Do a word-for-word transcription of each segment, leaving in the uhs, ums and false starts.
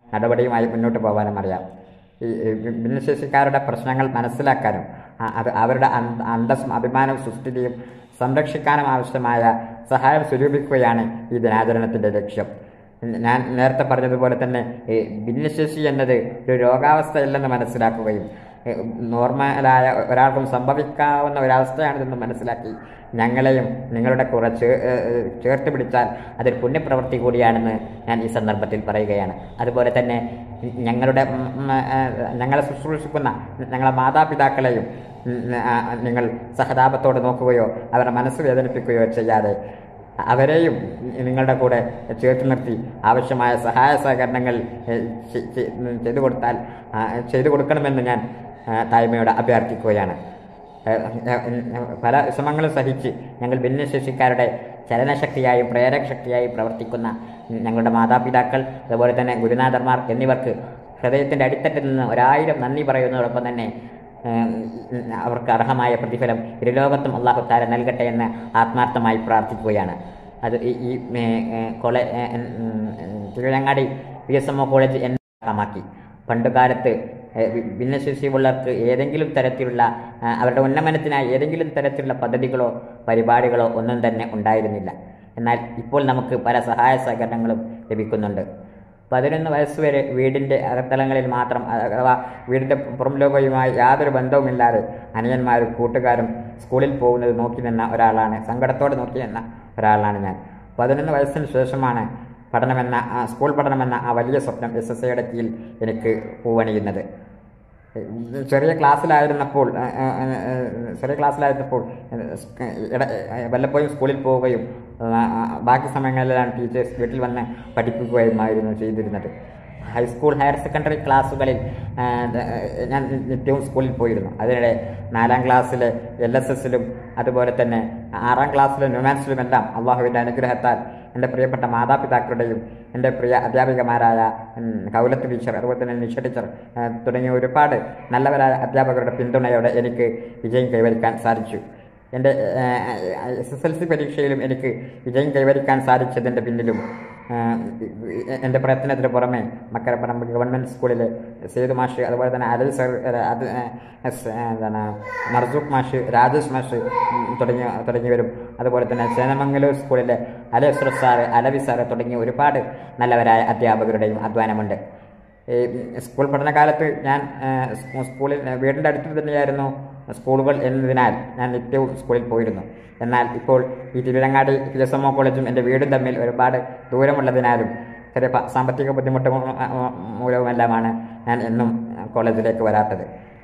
നടപടിയുമായി മുന്നോട്ട് പോകാനും അറിയാം. ഈ ഭിന്നശേഷിക്കാരുടെ പ്രശ്നങ്ങൾ മനസ്സിലാക്കാനും അത് അവരുടെ അന്തസ്സും അഭിമാനവും സുസ്ഥിതിയും സംരക്ഷിക്കാനും ആവശ്യമായ സഹായം സ്വരൂപിക്കുകയാണ് ഈ ദിനാചരണത്തിൻ്റെ ലക്ഷ്യം. ഞാൻ നേരത്തെ പറഞ്ഞതുപോലെ തന്നെ ഭിന്നശേഷി എന്നത് ഒരു രോഗാവസ്ഥയല്ലെന്ന് മനസ്സിലാക്കുകയും നോർമലായ ഒരാൾക്കും സംഭവിക്കാവുന്ന ഒരവസ്ഥയാണിതെന്ന് മനസ്സിലാക്കി ഞങ്ങളെയും നിങ്ങളുടെ കൂടെ ചേ ചേർത്ത് പിടിച്ചാൽ അതൊരു പുണ്യപ്രവൃത്തി കൂടിയാണെന്ന് ഞാൻ ഈ സന്ദർഭത്തിൽ പറയുകയാണ്. അതുപോലെ തന്നെ ഞങ്ങളുടെ ഞങ്ങളെ ശുശ്രൂഷിക്കുന്ന ഞങ്ങളെ മാതാപിതാക്കളെയും നിങ്ങൾ സഹതാപത്തോടെ നോക്കുകയോ അവരുടെ മനസ്സ് വേദനിപ്പിക്കുകയോ ചെയ്യാതെ അവരെയും നിങ്ങളുടെ കൂടെ ചേർത്ത് നിർത്തി ആവശ്യമായ സഹായ സഹകരണങ്ങൾ ചെയ്തു കൊടുത്താൽ ചെയ്തു കൊടുക്കണമെന്ന് ഞാൻ താഴ്മയോടെ അഭ്യർത്ഥിക്കുകയാണ്. പല വിഷമങ്ങളും സഹിച്ച് ഞങ്ങൾ ഭിന്നശേഷിക്കാരുടെ ചലനശക്തിയായും പ്രേരകശക്തിയായും പ്രവർത്തിക്കുന്ന ഞങ്ങളുടെ മാതാപിതാക്കൾ, അതുപോലെ തന്നെ ഗുരുനാഥന്മാർ എന്നിവർക്ക് ഹൃദയത്തിൻ്റെ അടിത്തട്ടിൽ നിന്ന് ഒരായിരം നന്ദി പറയുന്നതോടൊപ്പം തന്നെ അവർക്ക് അർഹമായ പ്രതിഫലം ഇരുലോകത്തും അള്ളാഹു തആല നൽകട്ടെ എന്ന് ആത്മാർത്ഥമായി പ്രാർത്ഥിക്കുകയാണ്. അത് ഈ കോളേ Tirurangadi P S M O college എന്നമാക്കി പണ്ടുകാലത്ത് ഭിന്നശേഷിയുള്ളവർക്ക് ഏതെങ്കിലും തരത്തിലുള്ള അവരുടെ ഉന്നമനത്തിനായി ഏതെങ്കിലും തരത്തിലുള്ള പദ്ധതികളോ പരിപാടികളോ ഒന്നും തന്നെ ഉണ്ടായിരുന്നില്ല. എന്നാൽ ഇപ്പോൾ നമുക്ക് പല സഹായ സഹകരണങ്ങളും ലഭിക്കുന്നുണ്ട്. പതിനൊന്ന് വയസ്സുവരെ വീടിൻ്റെ അകത്തളങ്ങളിൽ മാത്രം അഥവാ വീടിൻ്റെ പുറം ലോകവുമായി യാതൊരു ബന്ധവുമില്ലാതെ അനിയന്മാരും കൂട്ടുകാരും സ്കൂളിൽ പോകുന്നത് നോക്കി നിന്ന ഒരാളാണ്, സങ്കടത്തോടെ നോക്കി നിന്ന ഒരാളാണ് ഞാൻ. പതിനൊന്ന് വയസ്സിന് ശേഷമാണ് പഠനമെന്ന സ്കൂൾ പഠനമെന്ന ആ വലിയ സ്വപ്നം എസ് എസ് എയുടെ കീഴിൽ എനിക്ക് പൂവണിയുന്നത്. ചെറിയ ക്ലാസ്സിലായിരുന്നപ്പോൾ ചെറിയ ക്ലാസ്സിലായിരുന്നപ്പോൾ വല്ലപ്പോഴും സ്കൂളിൽ പോവുകയും ബാക്കി സമയങ്ങളിലാണ് ടീച്ചേഴ്സ് വീട്ടിൽ വന്ന് പഠിപ്പിക്കുകയുമായിരുന്നു ചെയ്തിരുന്നത്. ഹൈസ്കൂൾ ഹയർ സെക്കൻഡറി ക്ലാസ്സുകളിൽ ഞാൻ നിത്യവും സ്കൂളിൽ പോയിരുന്നു. അതിനിടെ നാലാം ക്ലാസ്സിലെ എൽ എസ് എസിലും അതുപോലെ തന്നെ ആറാം ക്ലാസ്സിലെ ന്യൂമാൻസിലുമെല്ലാം അള്ളാഹുവിൻ്റെ അനുഗ്രഹത്താൽ എൻ്റെ പ്രിയപ്പെട്ട മാതാപിതാക്കളുടെയും എൻ്റെ പ്രിയ അധ്യാപികമാരായ കൗലത്ത് ടീച്ചർ, അതുപോലെ തന്നെ നിഷ ടീച്ചർ തുടങ്ങിയ ഒരുപാട് നല്ലവരായ അധ്യാപകരുടെ പിന്തുണയോടെ എനിക്ക് വിജയം കൈവരിക്കാൻ സാധിച്ചു. എൻ്റെ എസ് എസ് എൽ സി പരീക്ഷയിലും എനിക്ക് വിജയം കൈവരിക്കാൻ സാധിച്ചതിൻ്റെ പിന്നിലും എൻ്റെ പ്രയത്നത്തിന് പുറമെ മക്കരപ്പറമ്പ് ഗവൺമെൻറ് സ്കൂളിലെ സെയ്ദ് മാഷ്, അതുപോലെ തന്നെ അലി സർ, അത് എന്താണ് മർസൂഖ് മാഷ്, രാജേഷ് മാഷ് തുടങ്ങിയ തുടങ്ങിയവരും അതുപോലെ തന്നെ ചേന്നമംഗലൂർ സ്കൂളിലെ അലി അഷ്റഫ് സാറ്, അലവി സാറ് തുടങ്ങിയ ഒരുപാട് നല്ലവരായ അധ്യാപകരുടെയും അധ്വാനമുണ്ട്. സ്കൂൾ പഠനകാലത്ത് ഞാൻ സ്കൂളിൽ വീടിൻ്റെ അടുത്ത് തന്നെയായിരുന്നു സ്കൂളുകൾ എന്നതിനാൽ ഞാൻ നിത്യവും സ്കൂളിൽ പോയിരുന്നു. എന്നാൽ ഇപ്പോൾ ഈ Tirurangadi P S M O കോളേജും എൻ്റെ വീടും തമ്മിൽ ഒരുപാട് ദൂരമുള്ളതിനാലും ചെറിയ സാമ്പത്തിക ബുദ്ധിമുട്ട് മൂലവുമെല്ലാമാണ് ഞാൻ എന്നും കോളേജിലേക്ക് വരാത്തത്.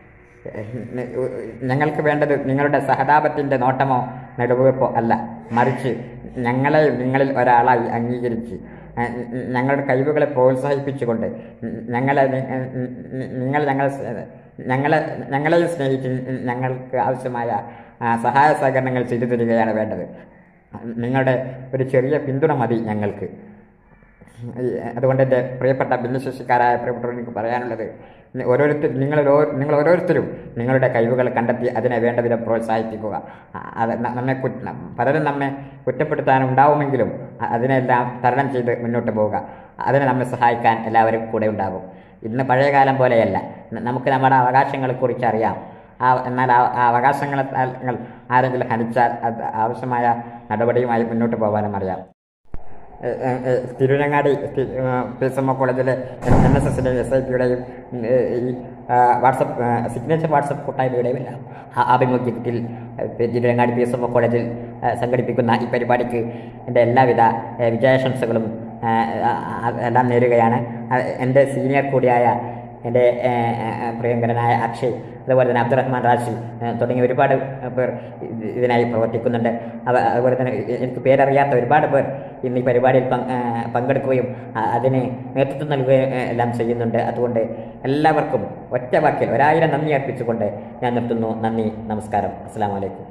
ഞങ്ങൾക്ക് വേണ്ടത് നിങ്ങളുടെ സഹതാപത്തിൻ്റെ നോട്ടമോ നെടുവീർപ്പോ അല്ല, മറിച്ച് ഞങ്ങളെ നിങ്ങളിൽ ഒരാളായി അംഗീകരിച്ച് ഞങ്ങളുടെ കഴിവുകളെ പ്രോത്സാഹിപ്പിച്ചുകൊണ്ട് ഞങ്ങളെ നിങ്ങൾ ഞങ്ങൾ ഞങ്ങളെ ഞങ്ങളെയും സ്നേഹിച്ച് ഞങ്ങൾക്ക് ആവശ്യമായ സഹായ സഹകരണങ്ങൾ ചെയ്തു തരികയാണ് വേണ്ടത്. നിങ്ങളുടെ ഒരു ചെറിയ പിന്തുണ മതി ഞങ്ങൾക്ക്. അതുകൊണ്ട് എൻ്റെ പ്രിയപ്പെട്ട ഭിന്നശേഷിക്കാരായ പ്രിയപ്പെട്ടവർ എനിക്ക് പറയാനുള്ളത്, ഓരോരുത്തർ നിങ്ങൾ നിങ്ങൾ ഓരോരുത്തരും നിങ്ങളുടെ കഴിവുകൾ കണ്ടെത്തി അതിനെ വേണ്ട വിധം പ്രോത്സാഹിപ്പിക്കുക. അത് നമ്മെ പലരും നമ്മെ കുറ്റപ്പെടുത്താനുണ്ടാവുമെങ്കിലും അതിനെല്ലാം തരണം ചെയ്ത് മുന്നോട്ട് പോവുക. അതിനെ നമ്മെ സഹായിക്കാൻ എല്ലാവരും കൂടെ ഉണ്ടാകും. ഇന്ന് പഴയകാലം പോലെയല്ല, നമുക്ക് നമ്മുടെ അവകാശങ്ങളെക്കുറിച്ച് അറിയാം. ആ എന്നാൽ ആ അവകാശങ്ങളെ ആരെങ്കിലും ഹനിച്ചാൽ അത് ആവശ്യമായ നടപടിയുമായി മുന്നോട്ട് പോകാനും അറിയാം. Tirurangadi P S M O കോളേജിലെ എൻ എസ് എസിൻ്റെയും എസ് ഐ പിയുടെയും ഈ വാട്സപ്പ് സിഗ്നേച്ചർ വാട്സപ്പ് കൂട്ടായ്മയുടെയും എല്ലാം ആഭിമുഖ്യത്തിൽ Tirurangadi P S M O കോളേജിൽ സംഘടിപ്പിക്കുന്ന ഈ പരിപാടിക്ക് എൻ്റെ എല്ലാവിധ വിജയാശംസകളും എല്ലാം നേരുകയാണ്. എൻ്റെ സീനിയർ കൂടിയായ എൻ്റെ പ്രിയങ്കരനായ അക്ഷയ്, അതുപോലെ തന്നെ അബ്ദുറഹ്മാൻ റാഷി തുടങ്ങിയ ഒരുപാട് പേർ ഇതിനായി പ്രവർത്തിക്കുന്നുണ്ട്. അവ അതുപോലെ തന്നെ എനിക്ക് പേരറിയാത്ത ഒരുപാട് പേർ ഇന്ന് ഈ പരിപാടിയിൽ പങ്കെടുക്കുകയും അതിന് നേതൃത്വം നൽകുകയും എല്ലാം ചെയ്യുന്നുണ്ട്. അതുകൊണ്ട് എല്ലാവർക്കും ഒറ്റ വാക്കിൽ ഒരായിരം നന്ദി അർപ്പിച്ചുകൊണ്ട് ഞാൻ നിർത്തുന്നു. നന്ദി, നമസ്കാരം, അസ്സലാമു അലൈക്കും.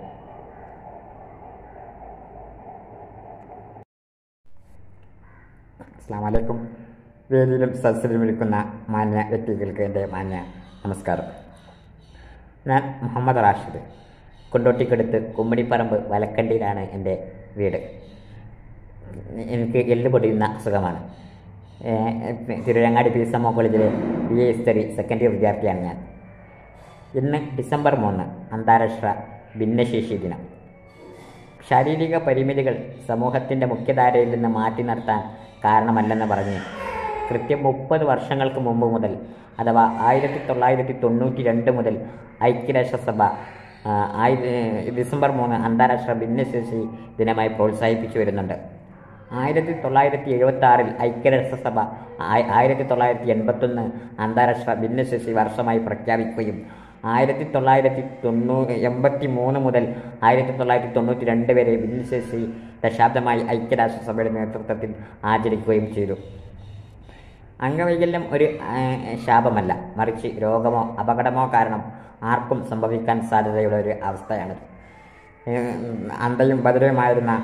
അസ്സലാമു അലൈക്കും. വേദിയിലും സദസ്സിലും ഇരിക്കുന്ന മാന്യ വ്യക്തികൾക്ക് എൻ്റെ മാന്യ നമസ്കാരം. ഞാൻ മുഹമ്മദ് റാഷിദ്, കൊണ്ടോട്ടിക്കടുത്ത് കുമ്മിടിപ്പറമ്പ് വലക്കണ്ടിയിലാണ് എൻ്റെ വീട്. എനിക്ക് എല്ല് പൊടിയുന്ന അസുഖമാണ്. Tirurangadi P S M O കോളേജിലെ B A history second year വിദ്യാർത്ഥിയാണ് ഞാൻ. ഇന്ന് ഡിസംബർ മൂന്ന് അന്താരാഷ്ട്ര ഭിന്നശേഷി ദിനം. ശാരീരിക പരിമിതികൾ സമൂഹത്തിൻ്റെ മുഖ്യധാരയിൽ നിന്ന് മാറ്റി നിർത്താൻ കാരണമല്ലെന്ന് പറഞ്ഞ് കൃത്യം മുപ്പത് വർഷങ്ങൾക്ക് മുമ്പ് മുതൽ അഥവാ ആയിരത്തി തൊള്ളായിരത്തി തൊണ്ണൂറ്റി രണ്ട് മുതൽ ഐക്യരാഷ്ട്രസഭ ആയി ഡിസംബർ മൂന്ന് അന്താരാഷ്ട്ര ഭിന്നശേഷി ദിനമായി പ്രോത്സാഹിപ്പിച്ചു വരുന്നുണ്ട്. ആയിരത്തി തൊള്ളായിരത്തി എഴുപത്തി ആറിൽ ഐക്യരാഷ്ട്രസഭ ആയിരത്തി തൊള്ളായിരത്തി എൺപത്തൊന്ന് അന്താരാഷ്ട്ര ഭിന്നശേഷി വർഷമായി പ്രഖ്യാപിക്കുകയും ആയിരത്തി തൊള്ളായിരത്തി തൊണ്ണൂ എൺപത്തി മൂന്ന് മുതൽ ആയിരത്തി തൊള്ളായിരത്തി തൊണ്ണൂറ്റി രണ്ട് വരെ ഭിന്നശേഷി ദശാബ്ദമായി ഐക്യരാഷ്ട്രസഭയുടെ നേതൃത്വത്തിൽ ആചരിക്കുകയും ചെയ്തു. അംഗവൈകല്യം ഒരു ശാപമല്ല, മറിച്ച് രോഗമോ അപകടമോ കാരണം ആർക്കും സംഭവിക്കാൻ സാധ്യതയുള്ള ഒരു അവസ്ഥയാണിത്. അന്ധയും ബധിരയുമായിരുന്ന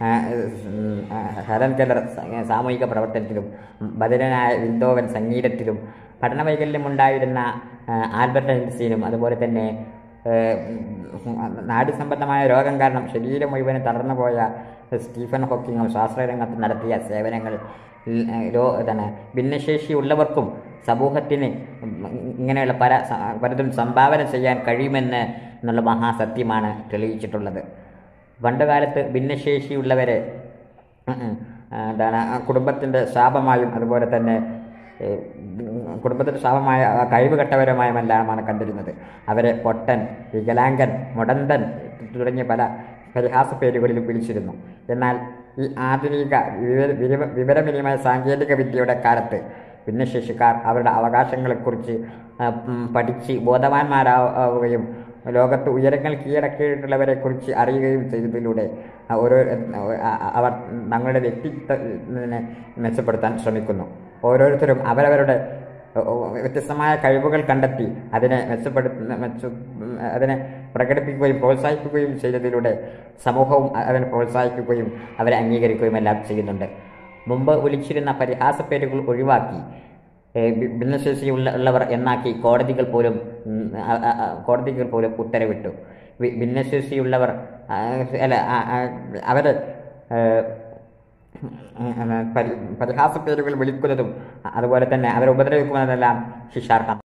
ഹെലൻ കെല്ലർ സാമൂഹിക പ്രവർത്തനത്തിലും ബധിരനായ വിൻഡോവൻ സംഗീതത്തിലും പഠനവൈകല്യമുണ്ടായിരുന്ന ആൽബർട്ട് ഐൻസ്റ്റീനും അതുപോലെ തന്നെ നാഡീസംബന്ധമായ രോഗം കാരണം ശരീരം മുഴുവനും തളർന്നുപോയ സ്റ്റീഫൻ ഹോക്കിങ്ങും ശാസ്ത്രരംഗത്ത് നടത്തിയ സേവനങ്ങൾ തന്നെ ഭിന്നശേഷിയുള്ളവർക്കും സമൂഹത്തിന് ഇങ്ങനെയുള്ള പല പലതും സംഭാവന ചെയ്യാൻ കഴിയുമെന്ന് എന്നുള്ള മഹാസത്യമാണ് തെളിയിച്ചിട്ടുള്ളത്. പണ്ടുകാലത്ത് ഭിന്നശേഷിയുള്ളവരെ എന്താണ് കുടുംബത്തിൻ്റെ ശാപമായും അതുപോലെ തന്നെ കുടുംബത്തിൻ്റെ ശാപമായ കഴിവ് കെട്ടവരുമായുമെല്ലാമാണ് കണ്ടിരുന്നത്. അവരെ പൊട്ടൻ, വികലാംഗൻ, മുടന്തൻ തുടങ്ങിയ പല പരിഹാസ പേരുകളിൽ വിളിച്ചിരുന്നു. എന്നാൽ ഈ ആധുനിക വിവരവിനിമയ സാങ്കേതിക വിദ്യയുടെ കാലത്ത് ഭിന്നശേഷിക്കാർ അവരുടെ അവകാശങ്ങളെക്കുറിച്ച് പഠിച്ച് ബോധവാന്മാരാവുകയും ലോകത്ത് ഉയരങ്ങൾ കീഴടക്കിയിട്ടുള്ളവരെക്കുറിച്ച് അറിയുകയും ചെയ്തതിലൂടെ ഓരോ അവർ തങ്ങളുടെ വ്യക്തിത്വത്തിനെ മെച്ചപ്പെടുത്താൻ ശ്രമിക്കുന്നു. ഓരോരുത്തരും അവരവരുടെ വ്യത്യസ്തമായ കഴിവുകൾ കണ്ടെത്തി അതിനെ മെച്ചപ്പെടുത്ത മെച്ച അതിനെ പ്രകടിപ്പിക്കുകയും പ്രോത്സാഹിപ്പിക്കുകയും ചെയ്തതിലൂടെ സമൂഹവും അതിനെ പ്രോത്സാഹിപ്പിക്കുകയും അവരെ അംഗീകരിക്കുകയും എല്ലാം ചെയ്യുന്നുണ്ട്. മുമ്പ് വിളിച്ചിരുന്ന പരിഹാസ പേരുകൾ ഒഴിവാക്കി ഭിന്നശേഷിയുള്ള ഉള്ളവർ എന്നാക്കി കോടതികൾ പോലും കോടതികൾ പോലും ഉത്തരവിട്ടു. ഭിന്നശേഷിയുള്ളവർ അല്ല അവരെ പരിഹാസ പേരുകൾ വിളിക്കുന്നതും അതുപോലെ തന്നെ അവരെ ഉപദ്രവിക്കുന്നതെല്ലാം ശിക്ഷാർഹം.